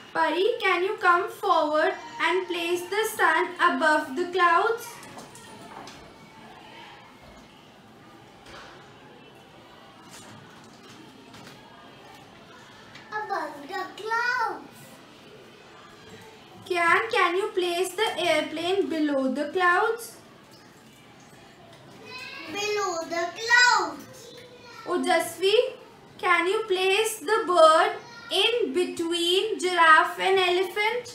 Pari, can you come forward and place the sun above the clouds? Above the clouds. Can you place the airplane below the clouds? Below the clouds. Ojasvi, can you place the bird in between giraffe and elephant?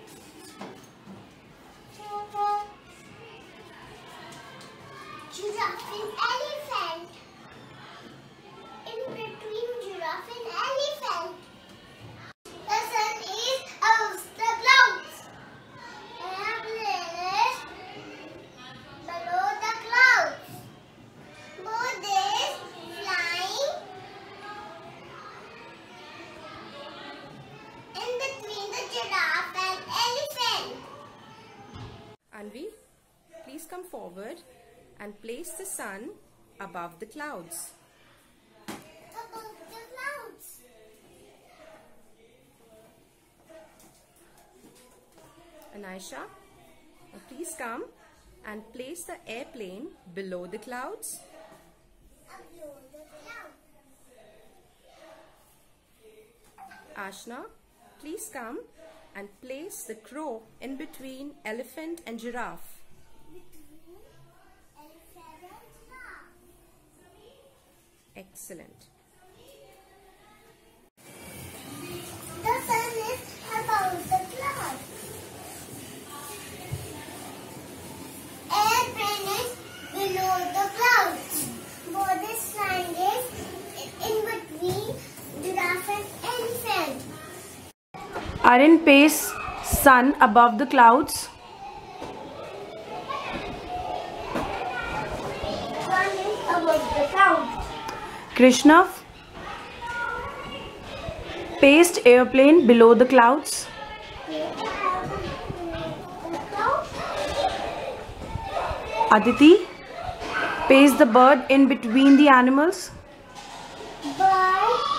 Giraffe and elephant. In between giraffe and elephant. The sun is above the clouds. Airplane is below the clouds. Bird is flying in between the giraffe and elephant. Anvi, please come forward and place the sun above the clouds. Above the clouds. Anaisha, please come and place the airplane below the clouds. Below the clouds. Ashna, please come and place the crow in between elephant and giraffe. Excellent. The sun is above the clouds. Airplane is below the clouds. Bird is flying is in between giraffe and elephant. Aryan, place sun above the clouds. Sun is above the clouds. Krishna, paste airplane below the clouds. Aditi, paste the bird in between the animals. Bird